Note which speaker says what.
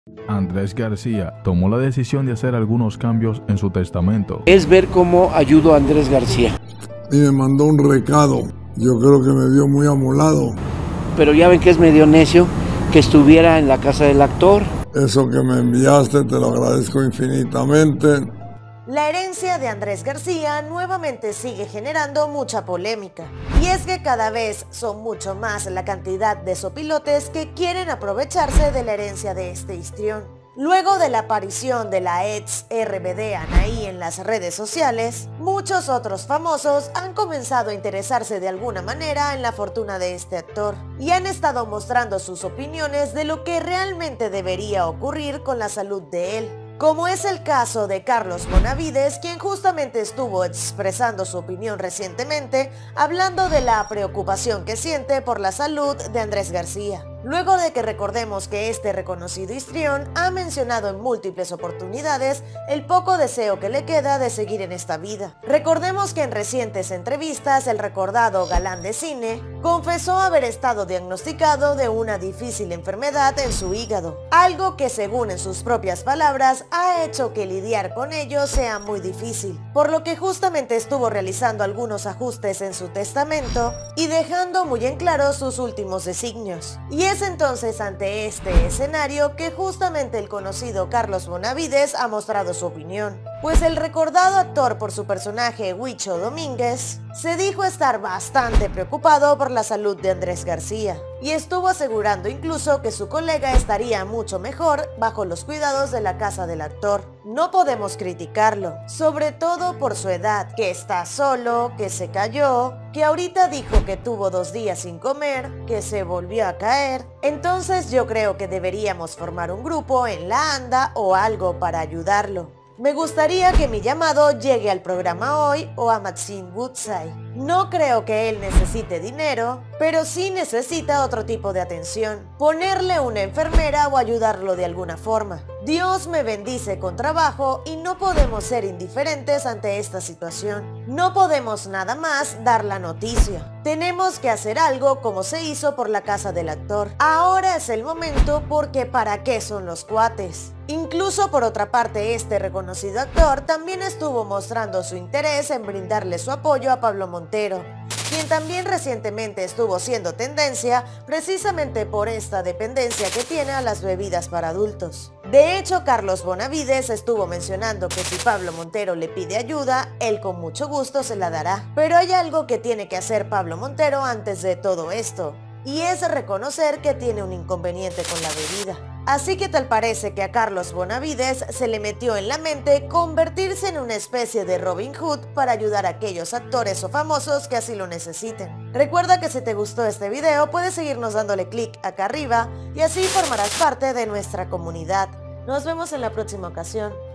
Speaker 1: Andrés García tomó la decisión de hacer algunos cambios en su testamento.
Speaker 2: Es ver cómo ayudo a Andrés García.
Speaker 3: Y me mandó un recado. Yo creo que me vio muy amolado.
Speaker 2: Pero ya ven que es medio necio que estuviera en la casa del actor.
Speaker 3: Eso que me enviaste te lo agradezco infinitamente.
Speaker 4: La herencia de Andrés García nuevamente sigue generando mucha polémica. Y es que cada vez son mucho más la cantidad de sopilotes que quieren aprovecharse de la herencia de este histrión. Luego de la aparición de la ex RBD Anaí en las redes sociales, muchos otros famosos han comenzado a interesarse de alguna manera en la fortuna de este actor y han estado mostrando sus opiniones de lo que realmente debería ocurrir con la salud de él. Como es el caso de Carlos Bonavides, quien justamente estuvo expresando su opinión recientemente, hablando de la preocupación que siente por la salud de Andrés García. Luego de que recordemos que este reconocido histrión ha mencionado en múltiples oportunidades el poco deseo que le queda de seguir en esta vida. Recordemos que en recientes entrevistas el recordado galán de cine confesó haber estado diagnosticado de una difícil enfermedad en su hígado, algo que según en sus propias palabras ha hecho que lidiar con ello sea muy difícil, por lo que justamente estuvo realizando algunos ajustes en su testamento y dejando muy en claro sus últimos designios. Y es entonces ante este escenario que justamente el conocido Carlos Bonavides ha mostrado su opinión, pues el recordado actor por su personaje Huicho Domínguez se dijo estar bastante preocupado por la salud de Andrés García y estuvo asegurando incluso que su colega estaría mucho mejor bajo los cuidados de la casa del actor. No podemos criticarlo, sobre todo por su edad, que está solo, que se cayó, que ahorita dijo que tuvo 2 días sin comer, que se volvió a caer. Entonces yo creo que deberíamos formar un grupo en la ANDA o algo para ayudarlo. Me gustaría que mi llamado llegue al programa hoy o a Maxine Woodside. No creo que él necesite dinero, pero sí necesita otro tipo de atención. Ponerle una enfermera o ayudarlo de alguna forma. Dios me bendice con trabajo y no podemos ser indiferentes ante esta situación. No podemos nada más dar la noticia. Tenemos que hacer algo como se hizo por la casa del actor. Ahora es el momento porque ¿para qué son los cuates? Incluso por otra parte, este reconocido actor también estuvo mostrando su interés en brindarle su apoyo a Pablo Montero, quien también recientemente estuvo siendo tendencia precisamente por esta dependencia que tiene a las bebidas para adultos. De hecho, Carlos Bonavides estuvo mencionando que si Pablo Montero le pide ayuda, él con mucho gusto se la dará. Pero hay algo que tiene que hacer Pablo Montero antes de todo esto, y es reconocer que tiene un inconveniente con la bebida. Así que tal parece que a Carlos Bonavides se le metió en la mente convertirse en una especie de Robin Hood para ayudar a aquellos actores o famosos que así lo necesiten. Recuerda que si te gustó este video puedes seguirnos dándole clic acá arriba y así formarás parte de nuestra comunidad. Nos vemos en la próxima ocasión.